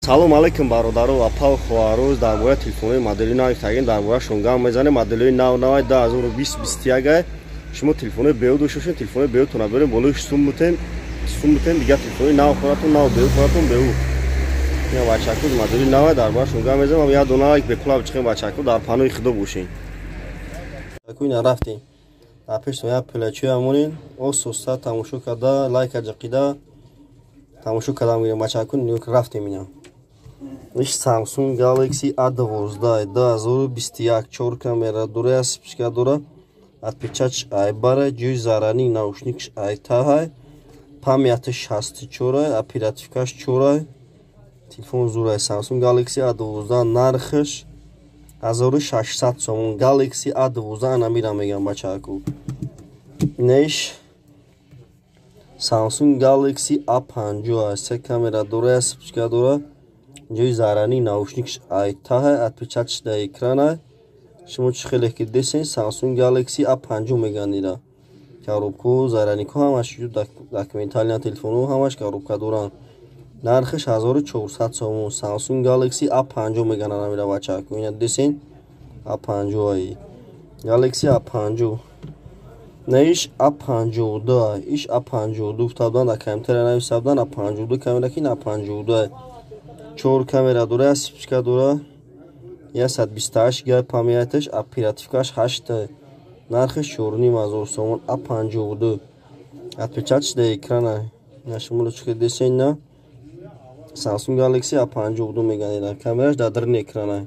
Салом алейкум бародару ва пав хоҳароз дар бораи телефонои модели нави тагин дар бораашон гап мезанем. Моделои нав-навай 2020-21 шумо телефонои беҳуд дошта бошед, телефонои беҳудтона берем болои сум бутем дигар телефонои нав хонатон нав беҳуд хонатон беҳуд. ин бачаку модели навай дар бораашон гап мезанем. Я дона лайк бекула бичихем бачаку дар панои худо бошен. Бачаку ина рафтем. Дар пешто я плечои амонин ососта тамошо карда лайка ҷақида тамошо карда мегирем бачаку нёк рафтем ина. Иш Samsung Galaxy A12 2021 4 камера дора, спичка дора, отпечаток айбара, ҷӯи зараний наушникаш айтаҳай, памяташ 64, оперативкаш 4, телефон зурай Samsung Galaxy A12 нархаш 1600 сомон. Galaxy A12 намира мегам бачаку. Неш Samsung Galaxy A50 3 камера дора, спичка дора, ҷӯи зараний наушникаш айтаҳай, отпечаташ дар экранай. Шумо чӣ хеле ки десен Samsung Galaxy A50 меган ира. Коробку заранику ҳамаш документалия телефону ҳамаш коробка доранд. Нархаш 1400 сомон. Samsung Galaxy A50 меган ира бачаку. Ина десен A50 Galaxy A50 наиш A52 иш A52 футабдан да камера нависабдан A52 камера ки A52 4 камера дора, спичка дора, 128 ГБ памяташ, оперативкаш 8. Нархаш 4500 сомон. A52 отпечаташ дар экрана. Нашумуло чука десен на Samsung Galaxy A52 меган ира. Камераш дар дарни экрана.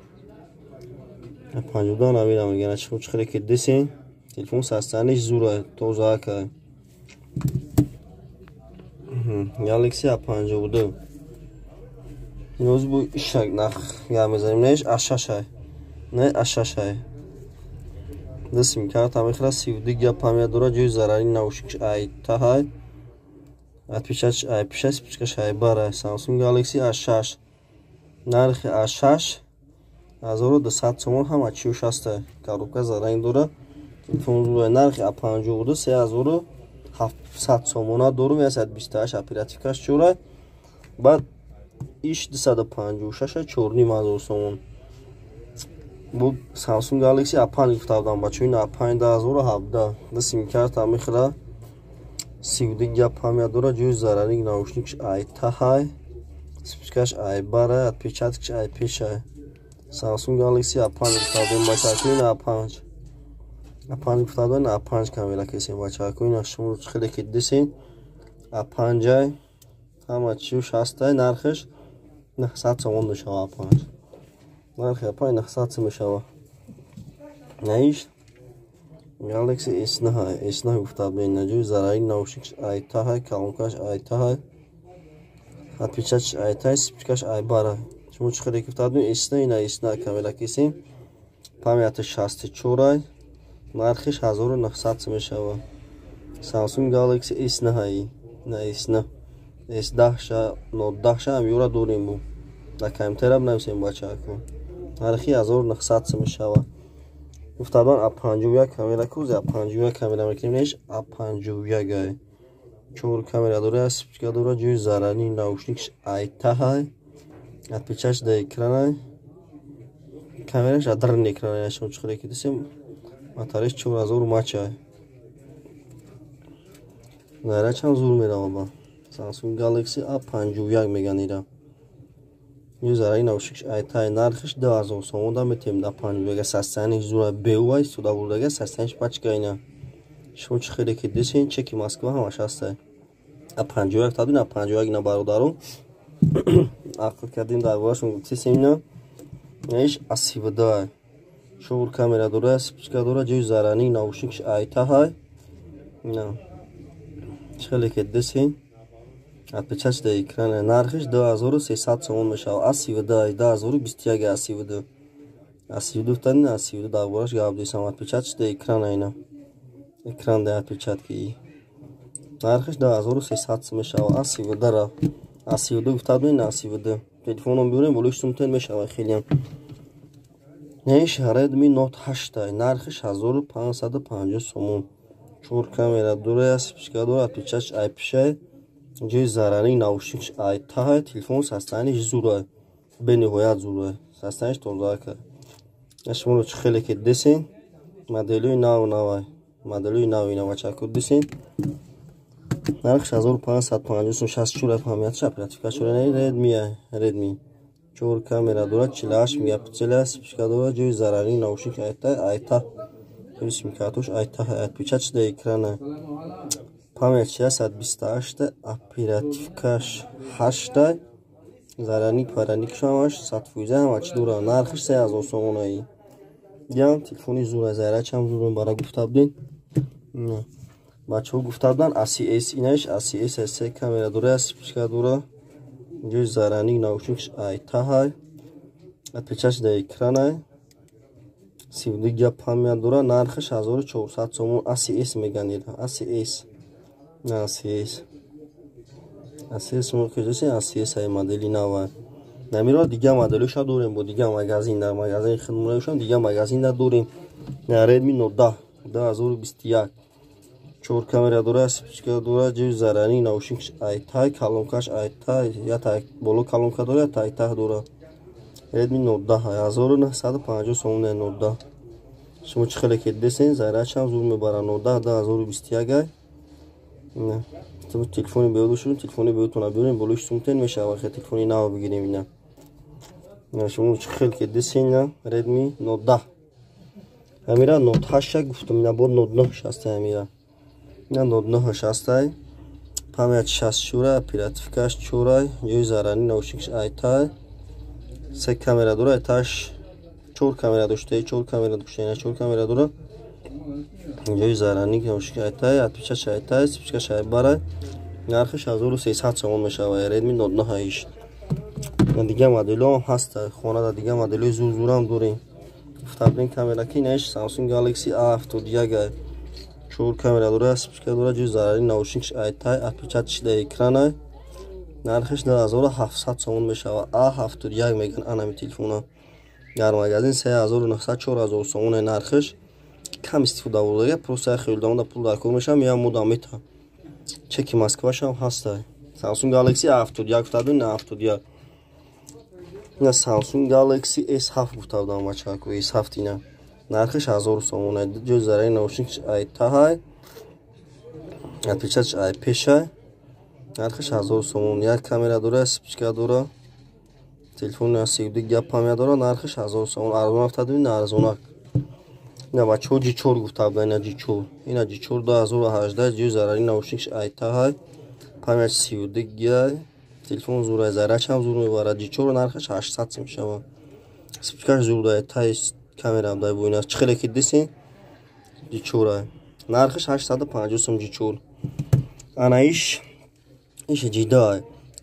A52 намира меган. Шумо чука ки десен телефон састаниш зура тозака. Galaxy A52 Нозбу ишак нах я мезанем неш ашашай. Не ашашай. Дасим карта мехра 32 ГБ памят дора, ҷӯи зарари наушникаш айтаҳай. Отпечаташ айпиша, спичкаш айбара. Samsung Galaxy A6. Нархи A6 1200 сомон ҳама чиёш аста. Коробка заранг дора. Телефон зура нархи A52 3700 сомона дорум 128 оперативкаш чора. Баъд иш 256 4500 сомон. Бу Samsung Galaxy A5 гуфтам бачо ин A5 2017 дасим карта мехра 32 ГБ памят дора, ҷӯи зарари наушникаш айтаҳай, спичкаш айбара, отпечаткаш айпиша. Samsung Galaxy A5 гуфтам бачаку ин A5 гуфтам A5 камера кесем бачаку ин шумо хеле ки десен A5 ҳама чиёш аста. нархаш 900 сомон мешава. A5 нархи A5 900 мешава. наиш Galaxy S9 гуфта бен ҷӯи зарари наушникаш айтаҳай, колонкаш айтаҳай, отпечаташ айтаҳай, спичкаш айбара. шумо чӣ хеле гуфта бен S9 камера кесем памяташ 64, нархиш 1900 мешава. Samsung Galaxy S9 S10 10 ам юра дорем бу да камтера нависем бачаку. нархи 1900 мешава. гуфтабан A51 камера куз A51 камера мекунем неш A51 4 камера дора, спичка дора, ҷӯи зарари наушникаш айтаҳай, отпечаташ дар экрана. камераш адрни экрана. шумо чӣ хеле ки десем батареш 4000 мача. гайра чанд зур мерава ба Samsung Galaxy A51 меган ира. ҷӯи зарари наушникаш айтаҳай. нархиш 2000 сомон да метем да 51 састаниш зура беувай суда бурдага састаниш пачка ина. шумо чӣ хеле ки десен чеки Москва ҳамаш аста. A51 табин A51 ина бародарон ақл кардем дар борашон гуфтесем ина. неш A32 4 камера дора, спичка дора, ҷӯи зарари наушникаш айтаҳай. ина чӣ хеле ки десен отпечаташ дар экрана. нархиш 2300 сомон мешава. A32 2021 A32 тани A32 дар бораш гап десам. отпечаташ дар экрана ина. экран дар отпечатки. нархиш 2300 мешава. A32 гуфта бин A32 телефоном биёрем болои сумтен мешава хелиам. неш Redmi Note 8 нархиш 1550 сомон. 4 камера дора, спичка дора, отпечаташ айпиша. ҷойи зарарии наушникаш айтаҳ. Телефон састаниш зура, бениҳоят зура. Састаниш тозака. Шуморо чӣ хеле ки дисин, моделҳои нав-навай, моделҳои нави навачаку дисин. Нархш 1550 64 памятш оперативкашура Redmi 4 камера дорад, 48 мегапиксел спичка дорад, ҷойи зарарии наушник айтаҳ. Симкартош айтаҳ, отпечаток да экрана. Память 628, оперативкаш 8, зарарник параникшамаш 100 ҳамач дора. Нархиш 3000 сомонаи. Дигам телефони зура зарачам зура бара гуфтабдин. Бачаҳо гуфтабдан ACS инаш ACS 3 камера дора, спичка дора. ҷойи зарарник наушникаш айтаҳ. Отпечаток да экрана. 32 гап памят дора. Нархиш 1400 сомон. ACS меганед. ACS мукажеси ACS ай модели нава. Намиро дига моделиша дорем, бо дига магазин, дар магазин хидматшам дига магазин да дорем. Redmi Note 10 2021. 4 камера дора, спичка дора, ҷойи зарарии наушникаш айтаҳ, калонкаш айтаҳ, я так боло калонка дора, я айтаҳ дора. Redmi Note 10 1950 сомон Note 10. Шумо чӣ хеле ки десен, зарачам зур мебара. Note 10 2021 ай. Телефони беёдушун, телефони беёдтона биёрем, болоиш сумтен мешава, хе телефони нав бигирем ина. Шумо чӣ хеле ки десен, Redmi Note 10. Амира Note 8 гуфтам, ина бо Note 9 шастай амира. Ина Note 9 шастай. Память 64, оперативкаш 4, ҷойи зарарии наушникаш айтаҳ. 3 камера дора, этаж 4 камера дошта, 4 камера дошта, ина 4 камера дора. ҷойи зарарник наушникаш айтаҳ, отпечаток айтаҳ, спичкаш айбара. Нархиш 1300 сомон мешава. Redmi Note 9 дига моделҳо ҳам ҳаста. Хонада дига моделҳои зур-зурам дорем. Гуфтабдин камераки инаш Samsung Galaxy A71 4 камера дора, спичка дора, ҷойи зарарии наушникаш айтаҳ, отпечаток да экрана. Нархиш 1700 сомон мешава. A71 меган анами телефона. Дар магазин 3900 4000 сомон нархиш. Кам истифода волага, просто хеле дамода пул дар кор мешам, я модам мета. Чеки Москвашам ҳаста. Samsung Galaxy A71 гуфтабдин, на A71. ина Samsung Galaxy S7 гуфтабдам бачаку, S7 ина. Нархиш 1000 сомон, ҷойи зарарии наушникаш айтаҳ. Отпечаток айпеша. Нархиш 1000 сомон. Як камера дора, спичка дора. Телефони 32 гап памят дора, нархиш 1000 сомон. Арзон афтадин, на арзонак. ина бачаҳо G4 гуфтабда, ина G4. Ина G4 2018, ҷойи зарарии наушникаш айтаҳ. Памят 32 гап. Телефон зура зарачам зур мебара. G4 нархиш 800 мешава. Спичкаш зур да айтаҳ, камера дай бо ина. Чӣ хеле ки дисин? G4 нархиш 850 сом G4. Анаиш G10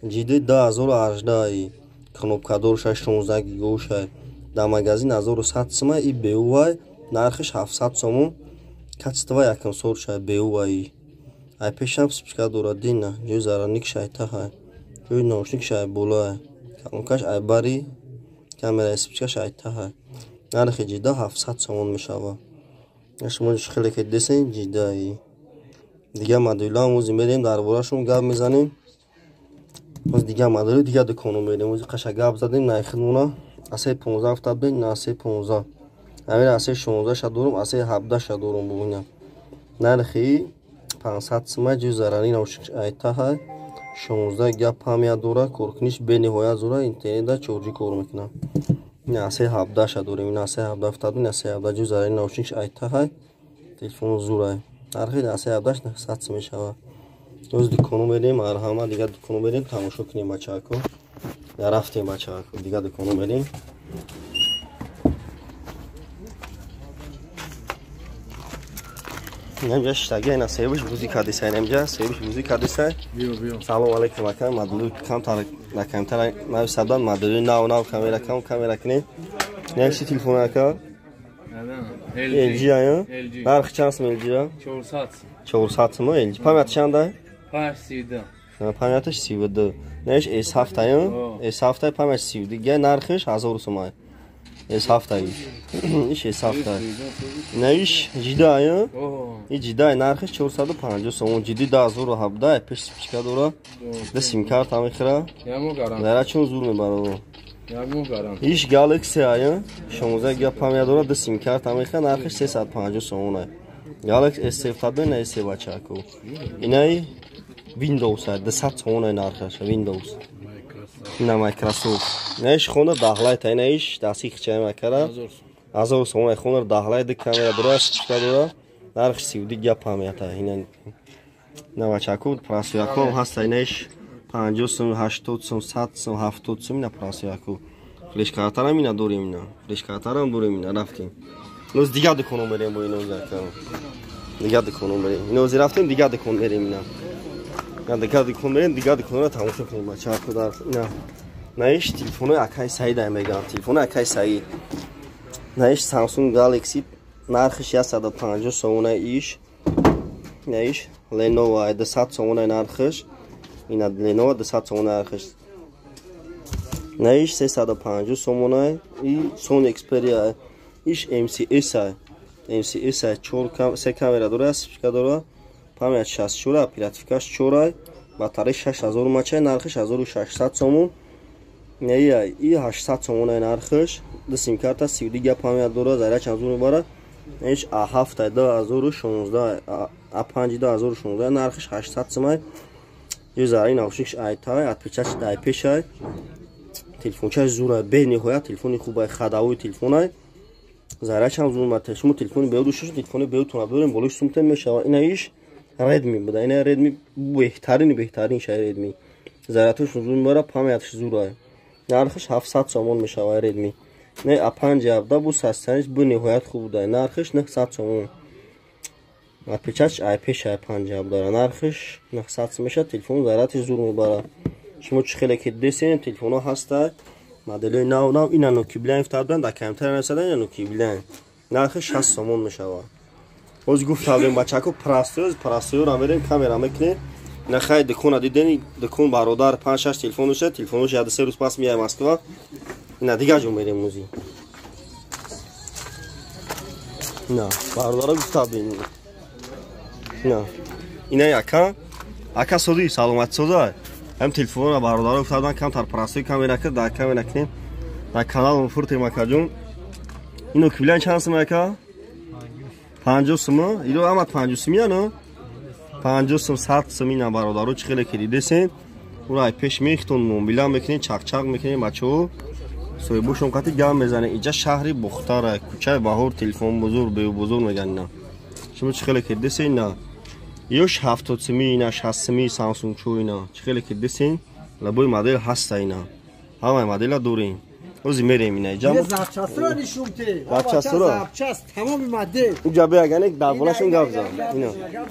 2018 кнопкадор 16 гигош дар магазин 1100 сом и беувай. Нархиш 700 сомон. Качество якам сор шай беувай. Айпешам спичка дора дина, ҷойи зарарникаш айтаҳ, ҷойи наушникаш айбола, калонкаш айбари, камераи спичкаш айтаҳ. Нархи G10 700 сомон мешава. Шумо чӣ хеле ки десен G10. Дига моделҳоам ози мерем, дар борашон гап мезанем. Оз дига моделҳо дига дуконо мерем, ози қашак гап задем, най хидмона. Асе 15 гуфтабдин, на асе 15. Амир асе 16 ша дорам, асе 17 ша дорам бубина. Нархи 500 сом, ҷойи зарарии наушникаш айтаҳ. 16 гап памят дора, коркуниш бениҳоят зура, интернетда чорҷӣ кор мекунад. ина асе 17 ша дорем, ина асе 17 гуфтабдин, асе 17 ҷойи зарарии наушникаш айтаҳ. Телефон зура. Нархи асе 17 100 сом мешава. Оз дуконо мерем, арҳама дига дуконо мерем, тамошо кунем бачако. Рафтем бачако, дига дуконо мерем. Немҷа штаги ина севиш музика дисай, немҷа севиш музика дисай. Салом алейкум ака, модели камтар на камтар нав сабдан модели нав камера кне. Немши телефон ака. LG aya. Narxi çans mı LG ya? 400 mı LG? Pamyat çanda? Pamyat sivdi. Pamyat sivdi. Neş S7 ya? S7 pamyat sivdi. Ge narxi 1000 sum ay. Ez haftayı. İş ez haftayı. Ne iş? Cidayı. Cidayı narxış 450 so'm. Ciddi da zo'r habda, pesh spishka dora. Da sim kart ham khira. Zara chun zo'r mebaro. İş Galaxy ayı. 16 GB ham dora, da sim kart ham khira, narxış 350 so'm. Galaxy S7 ne S bachako. Inay Windows da 100 so'm narxış Windows. نه مایکروسافت نش خونه داخلای تا نش دستی خچای مکره از اون سومه خونه داخلای د کامera درست چکارو نرخ 32 پامیتا اینا نه چاکو پراسیاکو هست نش 50 سوم 80 سوم 100 سوم 70 سوم نه پراسیاکو فلش کارتارم اینا دوریم نه فلش کارتارم دوریم نه رفتیم نوز دیگه دکونو بریم با اینو زاکام دیگه دکونو بریم اینو رفتیم دیگه دکون بریم نه دیگه دیگه تماشا کنیم بچه ها در نه نهش تلفن اکای سعید میگم تلفن اکای سعید نهش سامسونگ گالاکسی نرخش 150 سوم ایش نهش لنوو 200 سوم نرخش اینا لنوو 200 سوم نرخش نهش 350 سوم ای سون اکسپریا ایش ام سی اس 4 سه کامera درست داره پامیت 64 اپلاتیفیکاش 4 باتری 6000 ماچه نرخش 1600 سوم نه ای 800 سوم نرخش د سیم کارت 32 پامیت داره زره چند زور باره هیچ 72016 5016 نرخش 800 سوم یه زره ناوشش ایتای اتپچش دای پیشای تلفنچش زوره به نهایت تلفنی خوبه خداوی تلفنای زره چند زور ماته شما تلفن بیودوش تلفن بیوتونه بریم بالوش سمتن میشه اینا ایش ردمی بوده اینا ردمی بهترین شای ردمی زراتش زور میبره پامیتش زوره نرخش 700 سوم میشه ردمی نه 50 بو سستنش بو نهایت خوب بوده نرخش 900 سوم پیچش ای پیش 50 داره نرخش 900 میشه تلفن زراتش زور میبره شما چه خیلی که دسین تلفن ها هسته مدل نو اینا نوکی بلند افتادن در کمتر نسادن یا نوکی بلند نرخش 60 سوم میشه اوز گفتم بچه‌کو پراستیو را بریم کامera میکنه نخواهید دکون دیدنی دکون برادر 5-6 تلفنش یاد 3 روز پس میای مسکو نه دیگه جون میریم موزی نه برادر گفتم نه اینا اکا سودی سلامت سودا هم تلفن برادر گفتن کم تر پراستیو کامera کرد در کامera کنیم در کانال فورت مکاجون اینو کیلان چانس مکا 50 سوم ایرو امات 50 سومیه نه 50 سوم 100 سومی نه برادرو چه خیلی کلیده سن اونای پیش میختون موبیلا میکنین چاق میکنین بچه‌ها سوی بوشون قاطی گام میزنه اینجا شهری بختاره کوچه بهار تلفن بزرگ میگن نه شما چه خیلی کلیده سن نه یوش 70 سومی نه 60 سومی سامسونگ چو اینا چه خیلی کلیده سن لبوی مدل هست اینا همه مدل دورین اوزی میریم اینا جام زابچاسرا نشونته زابچاس تمام ماده اونجا بیاگن یک داغونشون گابزا اینا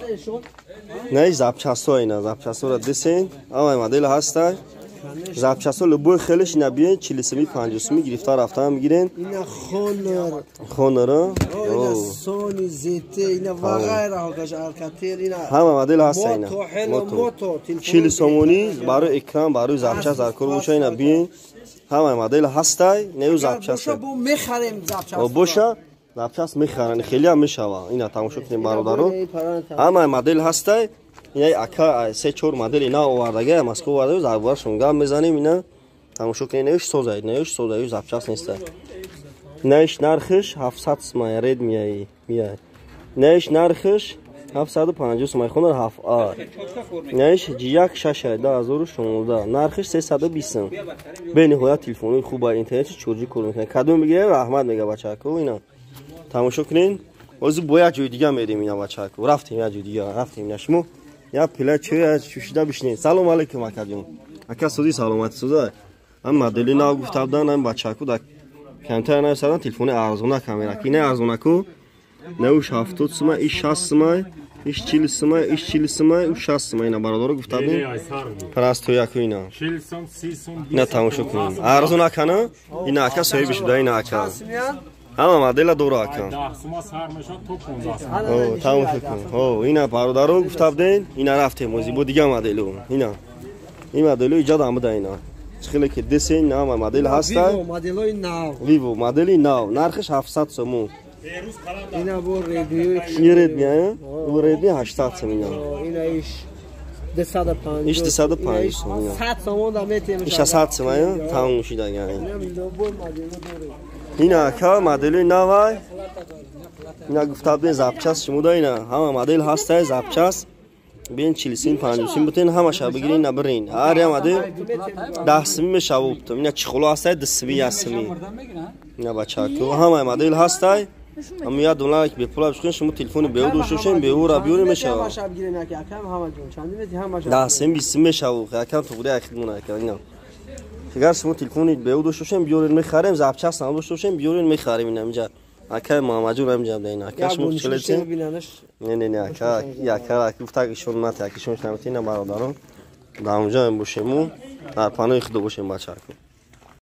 نه زابچاسو اینا زابچاسو را دسین اما مدل هسته زابچاسو لبوی خیلیش نبیه 40 سومی 50 سومی گرفتار رفتن میگیرن اینا خونر اینا سونی زیته اینا و غیره هاگاش الکاتر اینا همه مدل هسته اینا موتو 40 سومونی برای اکران برای زابچاس ارکور بوشه اینا بیین همه مدل هسته نیو زابچاس بو میخریم زابچاس بوشه زابچاس میخرن خیلی هم میشوه اینا تماشا کنیم برادرو همه مدل هسته اینا اکا 3-4 مدل اینا آوردگه مسکو آورده زربار شونگام میزنیم اینا تماشا کنیم نیوش سوزای زابچاس نیسته نیش نرخش 700 سوم رد میای نیش نرخش 750 سوم خونر 7 نیش جیاک 16016 نرخش 320 به نهایت تلفن خوبه اینترنت چورجی کار میکنه کدوم میگیره رحمت میگه بچه‌کو اینا تماشا کنین از بویا جای دیگه میریم اینا بچه‌کو رفتیم یا جای دیگه رفتیم نشمو یا پلا چه شوشیدا بشینین سلام علیکم اکادیون اکا سودی سلامت سودا اما مدل نا گفتادن هم بچه‌کو در کمتر نسادن تلفن ارزونه کامera کی نه ارزونه کو نوش 70 سوم ایش 60 سوم ایش 40 سوم ایش 40 سوم ایش 60 سوم اینا برادر گفتادن پراستو یکو اینا 40 سوم 30 سوم نه تماشا کنین ارزونه کنه اینا اکا سوی بشه اینا اکا همه مدل دور اکا 10 سوم سر میشه تو 15 سوم او تماشا کن او اینا برادر گفتادن اینا رفتیم موزی بو دیگه مدلو اینا این مدلو ایجاد آمده اینا خیلی که دسین نام مدل هست مدلای نو ویوو مدلی نو نرخش 700 سوم اینا بو ریدمی این ردمی و ردمی 800 سوم اینا ایش 250 ایش 250 سوم 100 سوم da metem ایش 100 سوم تمام میشه دیگه اینا اینا که مدل نو اینا گفتابه زابچاس شما اینا همه مدل هست زابچاس بین 40 50 بتین همه شب بگیرین نبرین هر یا مدل 10 سمی میشه وقت اینا چخلو هست 10 سمی اسمی اینا بچه‌ها همه مدل هست اما یاد دولار که به پول بشین شما تلفن به او دوشین به او را بیاریم میشه همه شب گیرین که کم همه جون چندی میتی همه شب 10 سمی 20 میشه و کم تو بوده خدمت کنه اینا اگر شما تلفن به او دوشین بیارین میخریم زابچاس هم دوشین بیارین میخریم اینا اینجا اکای محمد جون هم جام دینا کاش مو چلچه نه اکا یا کار گفتاگشون مات اکشون نمیتونه برادران دامجا هم باشیم و در پانوی خود باشیم بچه‌ها